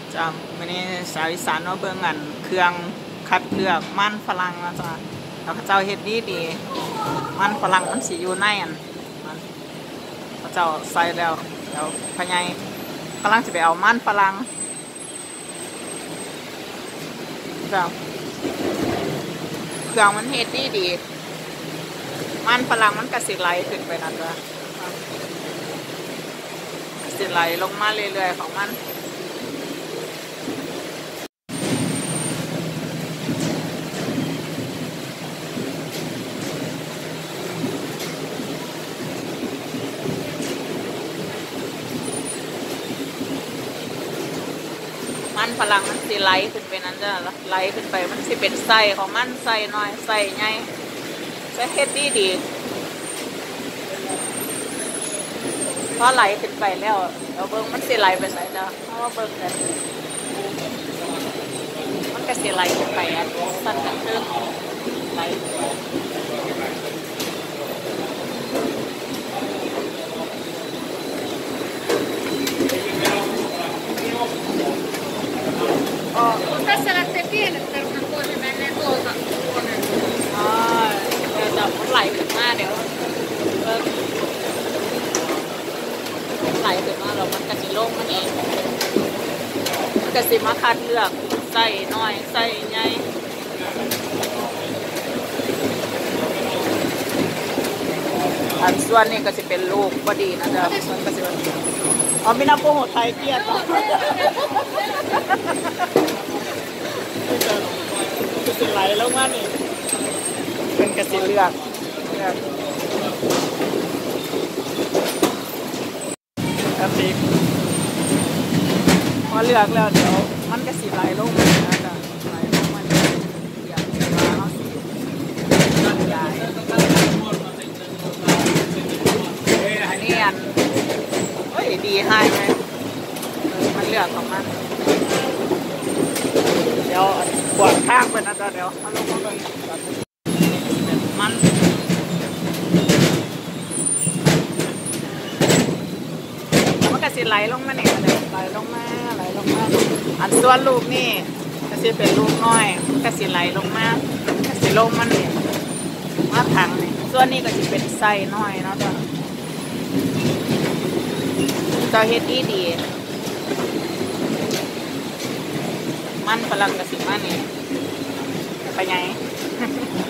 จ้าวันนี้สาวอีสานเนาะเบิ่งอันเครื่องคัดเลือกมันฝรั่งนะจ้าแล้วเขาเจ้าเฮ็ดดีมันฝรั่งมันสิอยู่ในอันมันเขาเจ้าใส่แล้วเดี๋ยวพญายกำลังจะไปเอามันฝรั่งจ้าเครื่องมันเฮ็ดดีมันฝรั่งมันกระสิไหลขึ้นไปนั่นจ้ะกระสิไหลลงมาเรื่อยๆของมันมันฝรั่งมันสิไหลขึ้นไปนั้นจ้ะไหลขึ้นไปมันสิเป็นไส้ของมันไส้น้อยไส้ใหญ่จะเฮ็ดดีพอไหลขึ้นไปแล้วเราเบิ่งมันสิไหลไปไหนจ้ะเพราะว่าเบิ่งกันมันก็สิไหลขึ้นไปอันสั่นกันเทิงไหล Tässä lähtee pienet perunat pois ja menee tuolta tuonne. อ๋อเดี๋ยวจะมันไหลขึ้นมาเดี๋ยวไหลขึ้นมาแล้วมันก็สิลงมันเองมันก็สิมาคัดเลือกไส้น้อยไส้ใหญ่อันส่วนนี้ก็จะเป็นลูกพอดีนะจ๊ะมันก็จะอ๋อมีน้ำโปโหไทยเกียรติก็จะไหลแล้วมานี่เป็นกระสีเลือกแบบนี้พอเลือกแล้วเดี๋ยวมันกระสีไหลลงมานะจ๊ะไหลลงมาเดี๋ยวมาเขาสีต้นใหญ่อันนี้อันเฮ้ยดีให้เลยมันเลือกของมันเดี๋ยวปวดข้างไปนะจ๊ะเดี๋ยวเอาลงมาเลยมันก็สิไหลลงมาเนี่ยไหลลงมาอันส่วนลูกนี่ก็สิเป็นลูกน้อยมันก็สิไหลลงมาก็สิลงมันเนี่ยมาทางนี่ส่วนนี้ก็จะเป็นไส้น้อยเนาะจ๊ะก็เฮ็ดดีมันฝรั่งกับสิมานี่ไปไง